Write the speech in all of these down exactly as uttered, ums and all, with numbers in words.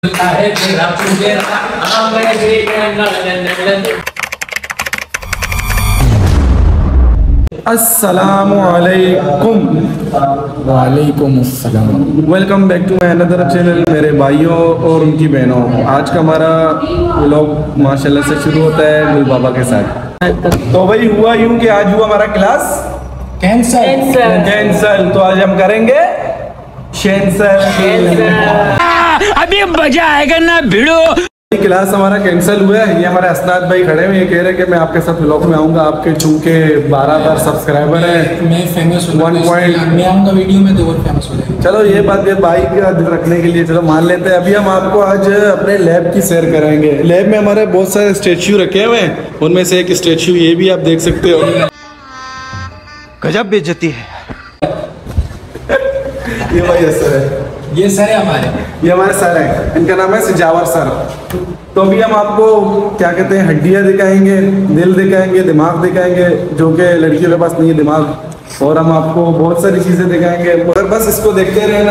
अस्सलामुअलैकुम। वालेकुम अस्सलाम। Welcome back to my another channel मेरे भाइयों और उनकी बहनों। आज का हमारा व्लॉग माशाल्लाह से शुरू होता है गुल बाबा के साथ। तो भाई हुआ यूं कि आज हुआ हमारा क्लास कैंसल कैंसल तो आज हम करेंगे कैंसल। अभी मजा आएगा ना भिड़ो। क्लास हमारा कैंसिल हुआ है। ये हमारे असनाद भाई खड़े हुए, ये कह रहे हैं कि मैं आपके साथ व्लॉग में आऊंगा। आपके चूंकि बारह हजार सब्सक्राइबर हैं, मैं फेमस वन पॉइंट मैं आऊंगा वीडियो में तो और फेमस हो जाएगा। चलो ये बात ये बाइक का दिल रखने के लिए चलो मान लेते हैं। अभी हम आपको आज अपने लैब की सैर कराएंगे। लैब में हमारे बहुत सारे स्टेच्यू रखे हुए हैं, उनमें से एक स्टेच्यू ये भी आप देख सकते हो। गजब बेइज्जती है। ये भाई सर है, ये सर है हमारे, ये हमारे सर हैं, इनका नाम है सिजावर सर। तो अभी हम आपको क्या कहते हैं हड्डियां दिखाएंगे, दिल दिखाएंगे, दिमाग दिखाएंगे, जो कि लड़कियों के पास नहीं है दिमाग। और हम आपको बहुत सारी चीजें दिखाएंगे, मगर बस इसको देखते रहना।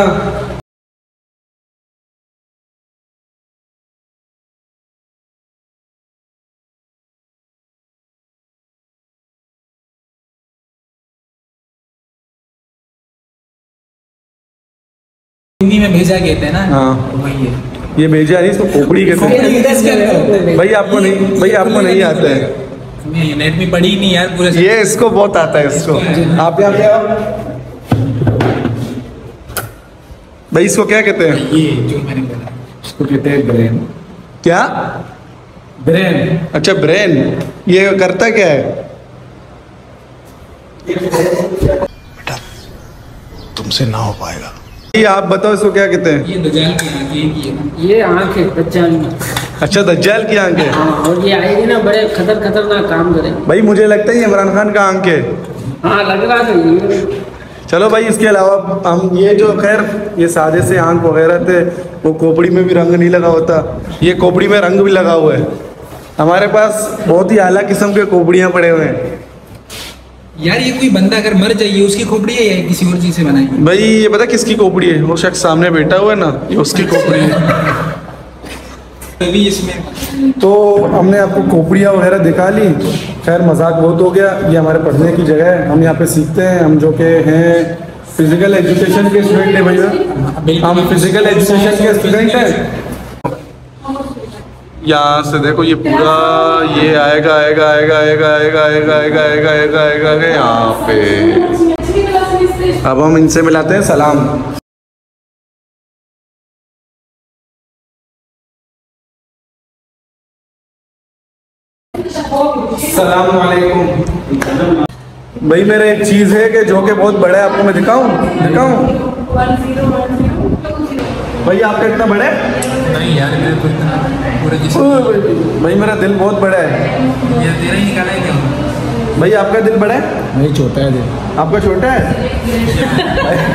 हिंदी में भेजा कहते हैं ना। हाँ वही है। ये भेजा नहीं, इसको खोपड़ी कहते हैं। भाई आपको नहीं भाई आपको नहीं आता है, नेट में पढ़ी नहीं यार पूरे। ये इसको बहुत आता है इसको। आप यहाँ पे आओ भाई, इसको क्या कहते हैं? ये जो मैंने बोला इसको कहते हैं ब्रेन। क्या? ब्रेन। अच्छा ब्रेन। ये करता क्या है? तुमसे ना हो पाएगा। ये आप बताओ इसको क्या कहते हैं? ये दज्जाल की आंखें। ये आँख है दज्जाल में। अच्छा दज्जाल की आंख है। हाँ, और ये आएगी ना बड़े खतर खतरनाक काम करेंगे। भाई मुझे लगता है ये इमरान खान का आंख है। हाँ लग रहा था ये। चलो भाई इसके अलावा हम ये जो खैर ये सादे से आंख वगैरह थे, वो खोपड़ी में भी रंग नहीं लगा होता, ये खोपड़ी में रंग भी लगा हुआ है। हमारे पास बहुत ही आला किस्म के खोपड़ियाँ पड़े हुए हैं। यार ये कोई बंदा अगर मर जाइए उसकी खोपड़ी है या किसी और चीज से बनाई? भाई ये पता किसकी खोपड़ी है? वो शख्स सामने बैठा हुआ है ना, ये उसकी खोपड़ी है। तभी इसमें तो हमने आपको खोपड़ियाँ वगैरह दिखा ली। खैर मजाक बहुत हो गया, ये हमारे पढ़ने की जगह है, हम यहाँ पे सीखते हैं। हम जो कि हैं फिजिकल एजुकेशन के स्टूडेंट हैं भैया, हम फिजिकल एजुकेशन के स्टूडेंट हैं। यहाँ से देखो ये पूरा ये आएगा आएगा आएगा आएगा आएगा आएगा आएगा आएगा आएगा आएगा आएगा यहाँ पे। अब हम इनसे मिलाते हैं सलाम। सलाम वालेकुम। भाई मेरे एक चीज़ है कि जो कि बहुत बड़ा है, आपको मैं दिखाऊं दिखाऊं भाई आपका इतना बड़ा है? नहीं यार मेरे को इतना पूरे जिसम। भाई मेरा दिल बहुत बड़ा है। ये तेरा ही निकाला है क्या? भाई आपका दिल बड़ा है? नहीं छोटा है दिल। आपका छोटा है?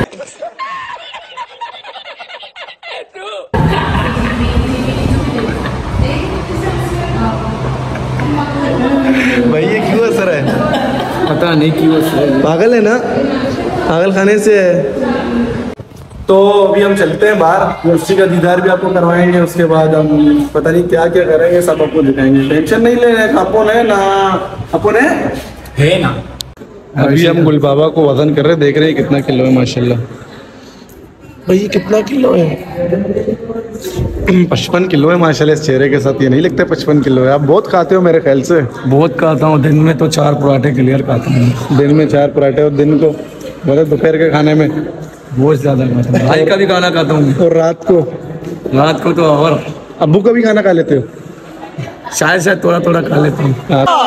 भाई ये क्यों असर है? पता नहीं क्यों असर। पागल है ना, पागल खाने से है। तो अभी हम चलते हैं बाहर, यूनिवर्सिटी का दीदार भी आपको करवाएंगे। उसके बाद हम पता नहीं क्या क्या करेंगे, सब आपको दिखाएंगे। टेंशन नहीं ले रहे अपन है ना, अपन है है ना। अभी हम गुल बाबा को वजन कर रहे हैं, देख रहे हैं कितना किलो है। माशाल्लाह भाई ये कितना किलो है? पचपन किलो है माशाल्लाह। इस चेहरे के साथ ये नहीं लगता पचपन किलो है। आप बहुत खाते हो मेरे ख्याल से। बहुत खाता हूँ, दिन में तो चार पराठे क्लियर खाता हूँ। दिन में चार पराठे, और दिन को मतलब दोपहर के खाने में बहुत ज्यादा खाता हूँ। भाई का भी खाना खाता हूँ। और रात को? रात को तो और अब्बू का भी खाना खा लेते हो? शायद शायद थोड़ा थोड़ा खा लेता हूँ।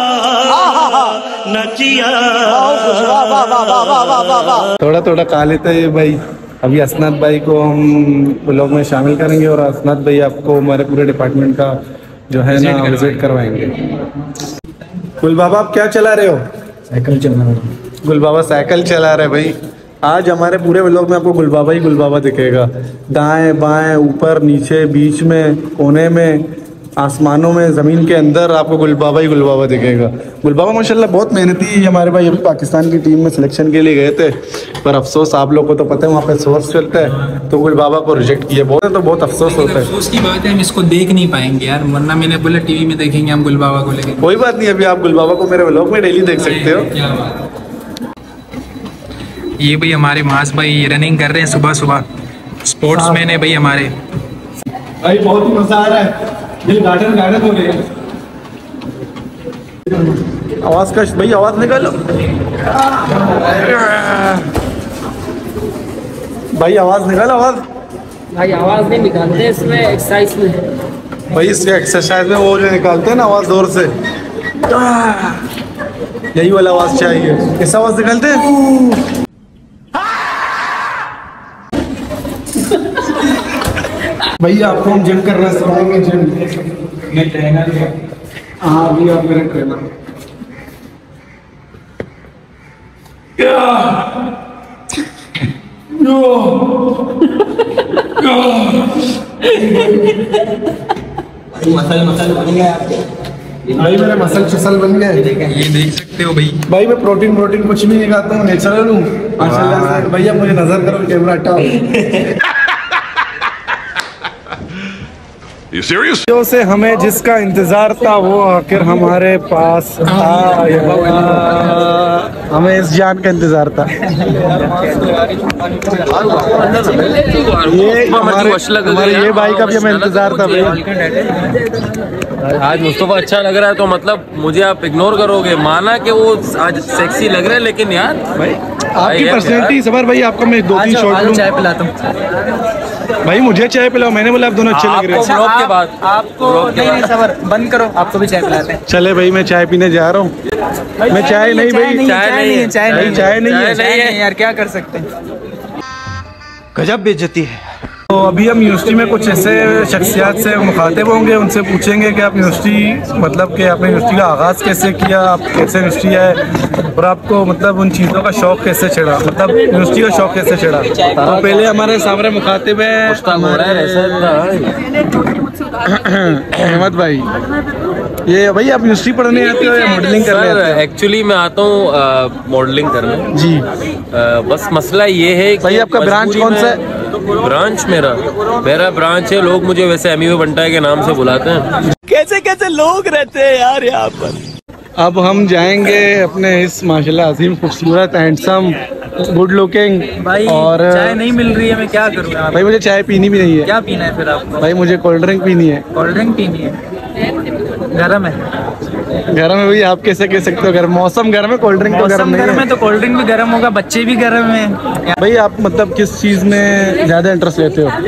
थोड़ा थोड़ा खा लेते हैं भाई। अभी असनाद भाई को हम ब्लॉग में शामिल करेंगे, और असनाद भाई आपको हमारे पूरे डिपार्टमेंट का जो है ना विजिट करवाएंगे। गुल बाबा आप क्या चला रहे हो? साइकिल चलना। गुल बाबा साइकिल चला रहे भाई। आज हमारे पूरे व्लॉग में आपको गुल बाबा ही गुल बाबा दिखेगा। दाएं बाएं ऊपर नीचे बीच में कोने में आसमानों में, ज़मीन के अंदर आपको गुलबाबा ही गुलबाबा दिखेगा। गुलबाबा माशाल्लाह बहुत मेहनती हमारे भाई, अभी पाकिस्तान की टीम में सिलेक्शन के लिए गए थे, पर अफसोस आप लोग को तो पता है वहाँ पे सोर्स चलता है, तो गुलबाबा को रिजेक्ट किया। बहुत तो बहुत अफसोस होता है। अफसोस की बात है हम इसको देख नहीं पाएंगे यार, वरना मैंने बोला टीवी में देखेंगे हम गुलबाबा को, लेकिन कोई बात नहीं, अभी आप गुलबाबा को मेरे व्लॉग में डेली देख सकते हो। क्या बात है। ये भाई हमारे मास भाई रनिंग कर रहे हैं सुबह सुबह, स्पोर्ट्समैन है भाई हमारे भाई, बहुत ही मजा आ रहा है, दिल गार्डन गार्डन हो रहे हैं। आवाज कश भाई, आवाज निकालो भाई, आवाज निकालो आवाज। भाई आवाज नहीं निकालते इसमें, एक्सरसाइज में भाई इसके एक्सरसाइज में वो जो निकालते हैं ना आवाज जोर से, यही वाला आवाज चाहिए। कैसा आवाज निकालते हैं? भैया आपको हम जिम करना सिखाएंगे, जिम मैं ट्रेनर है। हाँ अभी आप मेरा ट्रेनर। मसल मसल बन गया भाई मेरे मसल चसल बन गए, ये देख सकते हो भाई। भाई मैं प्रोटीन प्रोटीन कुछ भी नहीं खाता हूँ, नेचुरल हूँ माशाल्लाह से। भैया मुझे नजर करो, कैमरा हटाओ। You serious? जो से हमें जिसका इंतजार था वो आखिर हमारे पास आया, हमें इस जान का इंतजार था। ये हमारे, हमारे ये भाई का भी हमें इंतजार था भाई। आज मुस्तफा अच्छा लग रहा है तो मतलब मुझे आप इग्नोर करोगे, माना कि वो आज सेक्सी लग रहा है, लेकिन यार भाई आपकी पर्सनैलिटी सबर भाई, आपको मैं दो तीन शॉट लूं। चाय पिलाता हूँ भाई, मुझे चाय पिलाओ, मैंने बोला आप दोनों अच्छे लग रहे आपको हैं। ब्लॉग के बाद आपको नहीं नहीं सबर बंद करो, आपको भी चाय पिलाते हैं। चले भाई, मैं चाय पीने जा रहा हूँ। मैं चाय नहीं भाई, चाय नहीं है, चाय नहीं, चाय नहीं है, चाय नहीं यार, क्या कर सकते हैं। गजब बेइज्जती है। तो अभी हम यूनिवर्सिटी में कुछ ऐसे शख्सियात से मुखातिब होंगे, उनसे पूछेंगे कि आप यूनिवर्सिटी मतलब कि आपने यूनिवर्सिटी का आगाज़ कैसे किया, आप कैसे यूनिवर्सिटी आए, और आपको मतलब उन चीज़ों का शौक़ कैसे चढ़ा, मतलब यूनिवर्सिटी का शौक़ कैसे चढ़ा। तो पहले हमारे सामने मुखातिब है अहमद भाई। ये भाई आप यूनिवर्सिटी पढ़ने आते हो या मॉडलिंग करने आते हो? एक्चुअली मैं आता हूँ मॉडलिंग करने जी। आ, बस मसला ये है भाई आपका ब्रांच कौन सा है? ब्रांच मेरा मेरा ब्रांच है, लोग मुझे वैसे एम यू बंटा के नाम से बुलाते हैं। कैसे कैसे लोग रहते हैं यार यहाँ पर। अब हम जाएंगे अपने इस माशाल्लाह अजीम खूबसूरत हैंडसम गुड लुकिंग भाई और चाय नहीं मिल रही है, मैं क्या करूँ यार। भाई मुझे चाय पीनी भी नहीं है। क्या पीना है फिर आपको? भाई मुझे कोल्ड ड्रिंक पीनी है। कोल्ड ड्रिंक पीनी है, गर्म है। गर्म है भाई, आप कैसे कह सकते हो गर्म? मौसम गर्म है, कोल्ड ड्रिंक तो गर्म मौसम नहीं गर्म है। है तो कोल्ड ड्रिंक भी गर्म होगा, बच्चे भी गर्म है। भाई आप मतलब किस चीज़ में ज़्यादा इंटरेस्ट लेते हो?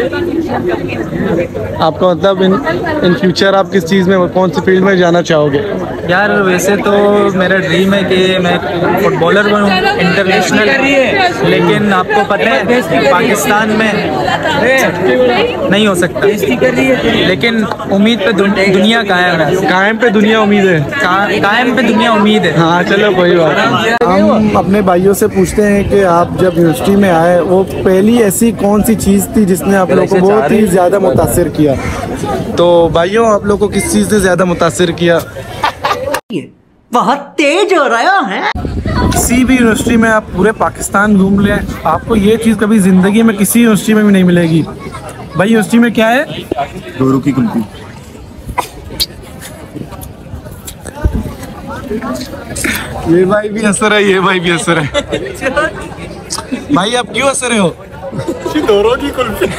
आपका मतलब इन इन फ्यूचर आप किस चीज़ में, कौन सी फील्ड में जाना चाहोगे? यार वैसे तो मेरा ड्रीम है कि मैं फुटबॉलर बनूं इंटरनेशनल, लेकिन आपको पता है पाकिस्तान में नहीं हो सकता, लेकिन उम्मीद पे दुनिया कायम है। कायम पे दुनिया उम्मीद है, का, कायम पे दुनिया उम्मीद है। हाँ चलो कोई बात नहीं। हम अपने भाइयों से पूछते हैं कि आप जब यूनिवर्सिटी में आए, वो पहली ऐसी कौन सी चीज़ थी जिसने आप लोगों को बहुत ही ज़्यादा मुतासिर किया? तो भाइयों आप लोगों को किस चीज़ ने ज़्यादा मुतासिर किया? बहुत तेज हो रहा है। किसी भी यूनिवर्सिटी में आप पूरे पाकिस्तान घूम लें, आपको ये चीज़ कभी ज़िंदगी में किसी यूनिवर्सिटी में भी नहीं मिलेगी। भाई यूनिवर्सिटी में क्या है? डोरू की कुल्फी। ये भाई भी हंस रहा है, ये भाई भी हंस रहा है। भाई आप क्यों हंस रहे हो? डोरू की कुल्फी।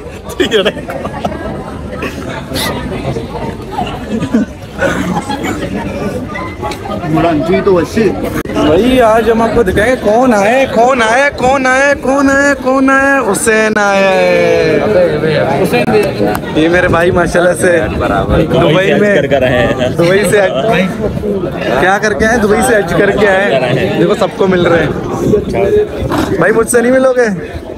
मुलांची तो वैसे भाई आज हम आपको दिखाएंगे कौन आए कौन आए कौन आए कौन आए कौन आए हुसैन आया है। ये मेरे भाई माशाल्लाह से दुबई में दुबई से क्या करके आए, दुबई से हज करके आए। देखो सबको मिल रहे हैं। भाई मुझसे नहीं मिलोगे?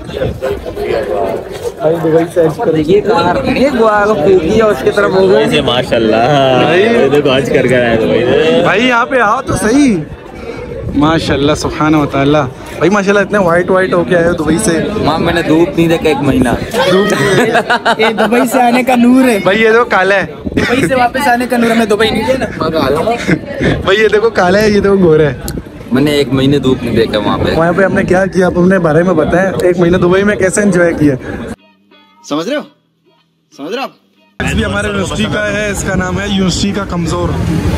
भाई दुबई से हज कर देखिए उसकी तरफ हो गए माशाल्लाह, देखो आज कर कर आए दुबई से। भाई यहाँ पे आओ तो सही। माशाल्लाह सुभान व तआला। भाई माशाल्लाह इतने वाइट वाइट होके आए हो दुबई से। माँ मैंने धूप नहीं देखा एक महीना। ये दुबई से आने का नूर है। भाई ये देखो काला है, दुबई से वापस आने का नूर। हमें दुबई नहीं देना। भाई ये देखो काला है, ये देखो गोरा है। मैंने एक महीने धूप नहीं देखा वहाँ पे। वहाँ पे आपने क्या किया, आप अपने बारे में बताएं। एक महीना दुबई में कैसे एंजॉय किया? समझ रहे हो, समझ रहे हो आप? भी हमारे यूनिवर्सिटी का है, इसका नाम है यूनिवर्सिटी का कमजोर।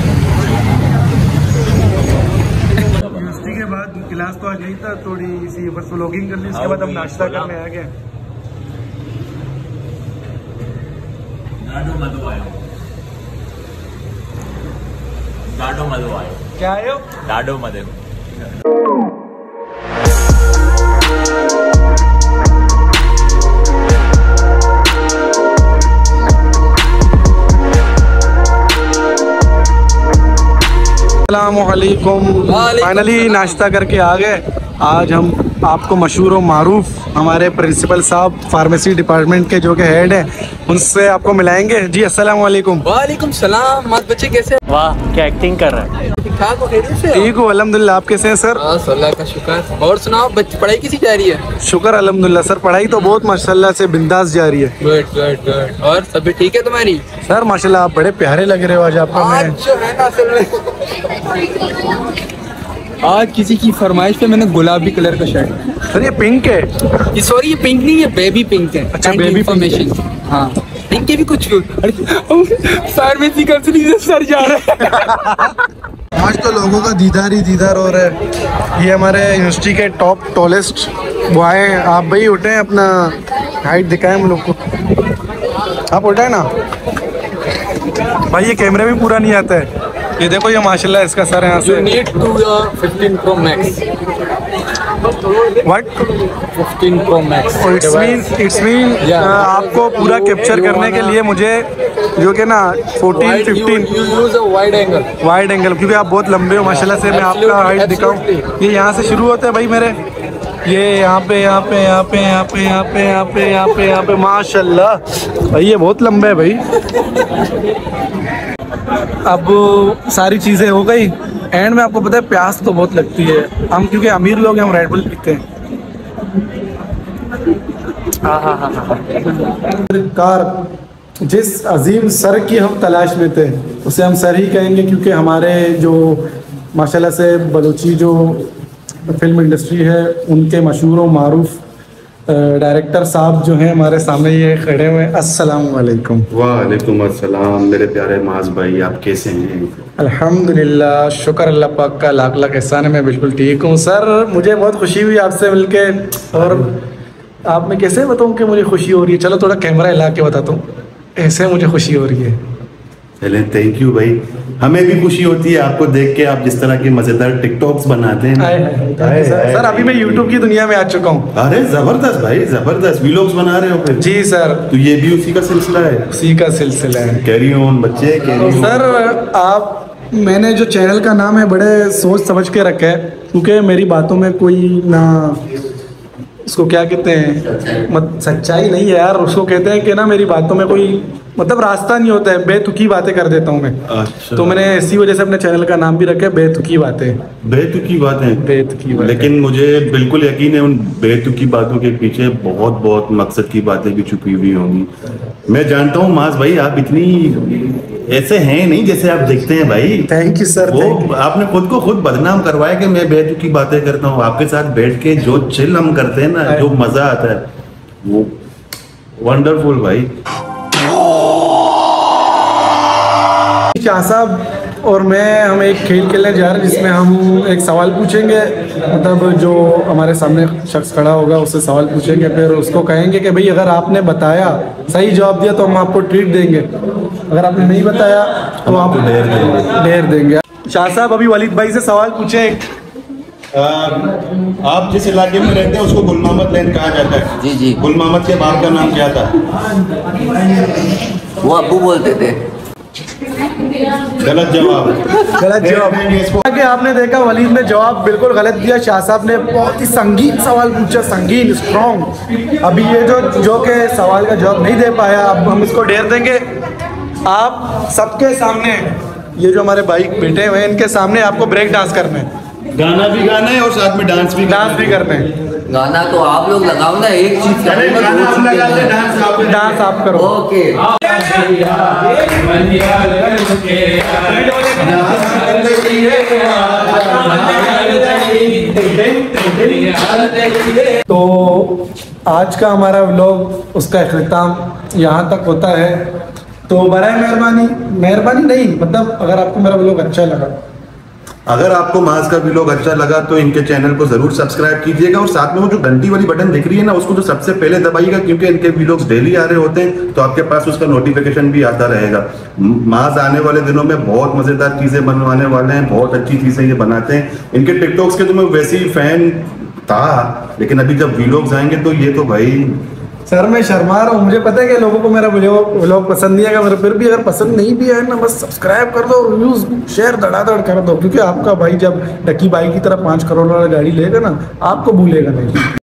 यूनिवर्सिटी के बाद क्लास तो आज नहीं था, थोड़ी सी बस व्लॉगिंग कर ली, उसके बाद हम नाश्ता करने आ गए। डाडो मधु आयो। क्या आए हो? डाडो मधु। अस्सलामुअलैकुम। फाइनली नाश्ता करके आ गए। आज हम आपको मशहूर और मारूफ हमारे प्रिंसिपल साहब फार्मेसी डिपार्टमेंट के जो के हेड हैं, उनसे आपको मिलाएंगे। जी अस्सलामुअलैकुम। वालेकुम सलाम। मत बच्चे कैसे? वाह क्या एक्टिंग कर रहा है। ठीक हो? ठीक हो अल्हम्दुलिल्लाह, आप कैसे हैं सर? अल्लाह का शुक्र। और सुनाओ बच्चे पढ़ाई कैसी जा रही है? शुक्र अल्हम्दुलिल्लाह सर, पढ़ाई तो बहुत माशाल्लाह से बिंदास जा रही है। Good good good. और तबीयत ठीक है तुम्हारी? सर माशाल्लाह आप बड़े प्यारे लग रहे हो आज। आपका मैं आज जो है ना असल में आज किसी की फरमाइश पे मैंने गुलाबी कलर का शर्ट। सर ये पिंक है। ये सॉरी ये पिंक नहीं है, बेबी पिंक है। अच्छा, baby इन्फॉर्मेशन। हाँ पिंक के भी कुछ फार्मेसी कंपनी से सर जा रहा है। आज तो लोगों का दीदार ही दीदार हो रहा है। ये हमारे यूनिवर्सिटी के टॉप टॉलेस्ट बॉय हैं। आप भाई उठे अपना हाइट दिखाएं हम लोग को। आप उठाए ना भाई, ये कैमरे में पूरा नहीं आता है। ये देखो ये माशाल्लाह इसका सर यहाँ से। Need to fifteen pro max. What? Fifteen pro max. It's mean it's mean आपको पूरा कैप्चर करने के लिए मुझे जो कि ना fourteen fifteen use a wide angle. Wide angle, क्योंकि आप बहुत लंबे हो माशाल्लाह से। मैं आपका हाइट दिखाऊं, ये यहाँ से शुरू होता है भाई मेरे, ये यहाँ पे यहाँ पे यहाँ पे यहाँ पे यहाँ पे यहाँ पे यहाँ पे यहाँ पे माशाल्लाह भाई ये बहुत लंबे है भाई। अब सारी चीज़ें हो गई, एंड में आपको पता है प्यास तो बहुत लगती है। हम क्योंकि अमीर लोग हैं, हम रेड बुल पीते हैं। हाँ हाँ हाँ हाँ कार जिस अजीम सर की हम तलाश में थे, उसे हम सर ही कहेंगे, क्योंकि हमारे जो माशाल्लाह से बलूची जो फिल्म इंडस्ट्री है उनके मशहूर व मारूफ डायरेक्टर साहब जो हैं हमारे सामने ये खड़े हुए हैं। अस्सलाम वालेकुम। वालेकुम अस्सलाम। मेरे प्यारे माज भाई, आप कैसे हैं? अल्हम्दुलिल्लाह, शुक्र अल्लाह पाक का लाख लाख एहसान है, मैं बिल्कुल ठीक हूँ। सर मुझे बहुत खुशी हुई आपसे मिलके, और आप मैं कैसे बताऊँ कि मुझे खुशी हो रही है। चलो थोड़ा कैमरा हिला के बताता हूँ, ऐसे मुझे खुशी हो रही है। चलें, थैंक यू भाई। हमें भी खुशी होती है आपको देख के, आप जिस तरह के मजेदार टिकटॉक्स बनाते हैं। आए, आए, आए, सर, सर अभी मैं यूट्यूब की दुनिया में आ चुका हूँ। अरे जबरदस्त भाई, जबरदस्त। व्लॉग्स बना रहे हो फिर? जी सर। तो ये भी उसी का सिलसिला है? उसी का सिलसिला है। कैरी ऑन बच्चे, कैरी ऑन। सर आप, मैंने जो चैनल का नाम है बड़े सोच समझ के रखा है, क्योंकि मेरी बातों में कोई ना उसको क्या कहते हैं, मत सच्चाई नहीं है यार, उसको कहते हैं कि ना मेरी बातों में कोई मतलब रास्ता नहीं होता है, बेतुकी बातें कर देता हूँ मैं। अच्छा। तो मैंने इसी वजह से अपने चैनल का नाम भी रखा है बेतुकी बातें। बेतुकी बातें? बेतुकी बातें। लेकिन मुझे बिल्कुल यकीन है उन बेतुकी बातों के पीछे बहुत बहुत मकसद की बातें भी छुपी हुई होंगी। मैं जानता हूँ माज भाई, आप इतनी ऐसे हैं नहीं जैसे आप दिखते हैं भाई। Thank you sir. वो आपने खुद को खुद बदनाम करवाया कि मैं बेतुकी बातें करता हूँ। आपके साथ बैठ के जो चिल हम करते हैं ना, जो मजा आता है वो वंडरफुल भाई। शाह साहब और मैं हम एक खेल खेलने जा रहे हैं, जिसमें हम एक सवाल पूछेंगे, मतलब जो हमारे सामने शख्स खड़ा होगा उससे सवाल पूछेंगे, फिर उसको कहेंगे कि भाई अगर आपने बताया सही जवाब दिया तो हम आपको ट्रीट देंगे, अगर आपने नहीं बताया तो आप ढेर देंगे। ढेर देंगे। शाह साहब अभी वलीद भाई से सवाल पूछे। आप जिस इलाके में रहते हैं उसको गुल मोहम्मद लैन कहा जाता है। जी जी। गुल मोहम्मद के बाप का नाम क्या था? वो अब्बू बोलते थे। गलत जवाब। गलत जवाब। आगे आपने देखा वलीद ने जवाब बिल्कुल गलत दिया। शाह साहब ने बहुत ही संगीन सवाल पूछा, संगीन स्ट्रॉन्ग। अभी ये जो जो के सवाल का जवाब नहीं दे पाया, अब हम इसको ढेर देंगे आप सबके सामने। ये जो हमारे भाई बैठे हुए हैं इनके सामने आपको ब्रेक डांस करना है। गाना भी गाना है और साथ में डांस भी डांस भी करते हैं। गाना तो आप लोग लगाओ ना, एक चीज अरे गाना हम लगा ले, डांस आप डांस आप करो। ओके। तो आज का हमारा व्लॉग उसका इख्तिताम यहाँ तक होता है। तो बराए मेहरबानी मेहरबानी नहीं मतलब अगर आपको मेरा व्लॉग अच्छा लगा, अगर आपको माज का व्लॉग अच्छा लगा तो इनके चैनल को जरूर सब्सक्राइब कीजिएगा और साथ में वो जो घंटी वाली बटन दिख रही है ना उसको तो सबसे पहले दबाइएगा, क्योंकि इनके व्लॉग्स डेली आ रहे होते हैं तो आपके पास उसका नोटिफिकेशन भी आता रहेगा। माज आने वाले दिनों में बहुत मजेदार चीजें बनवाने वाले हैं, बहुत अच्छी चीजें ये बनाते हैं। इनके टिकटॉक्स के तो मैं वैसे ही फैन था, लेकिन अभी जब व्लॉग्स आएंगे तो ये तो भाई सर मैं शर्मा रहा हूँ। मुझे पता है कि लोगों को मेरा व्लॉग पसंद नहीं आएगा, फिर भी अगर पसंद नहीं भी आए ना बस सब्सक्राइब कर दो, रिव्यूज शेयर धड़ाधड़ कर दो, क्योंकि आपका भाई जब डकी बाई की तरह पाँच करोड़ वाला गाड़ी लेगा ना आपको भूलेगा नहीं।